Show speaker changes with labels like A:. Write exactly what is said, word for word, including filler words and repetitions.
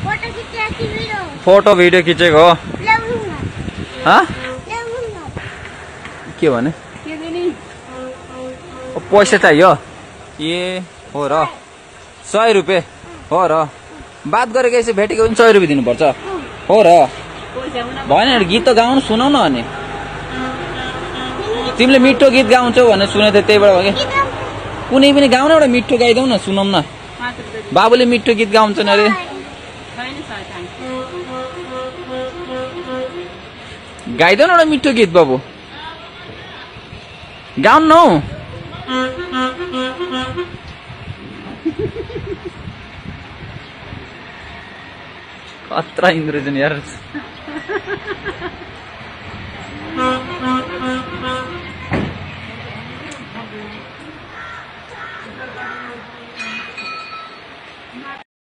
A: Photo video खिचेको हो। के भने पैसा चाहियो? ए हो र, सय रुपियाँ हो र। बात गरेको यसो भेटेको पनि सय रुपियाँ दिनुपर्छ हो र। भएन गीत त गाउनु सुनाउ न। अनि तिमीले मिठो गीत गाउँछौ भने सुनेको थिएँ, त्यहीबाट हो कि। कुनै पनि गाउन एउटा मिठो गाइदेऊ न, सुनौँ न। बाबुले मिठो गीत गाउँछन् अरे। गाइदेऊ न एउटा मिठो गीत बाबु, गाउनु न हौ। खतरा इन्द्रजन यार।